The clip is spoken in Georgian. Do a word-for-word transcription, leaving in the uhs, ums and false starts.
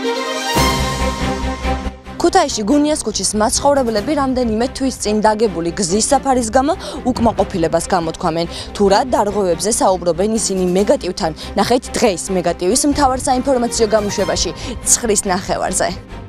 ქუთაისში გუნიას ქუჩის მაცხოვრებლები რამდენიმე თვის წინ დაგებული გზის საფარის გამო უკმაყოფილებას გამოთქვამენ. თუ რა დარღვევებზე საუბრობენ ისინი მეგატივთან. ნახეთ დღეს მეგატივის მთავარ საინფორმაციო გამოშვებაში ცხრის ნახევარზე.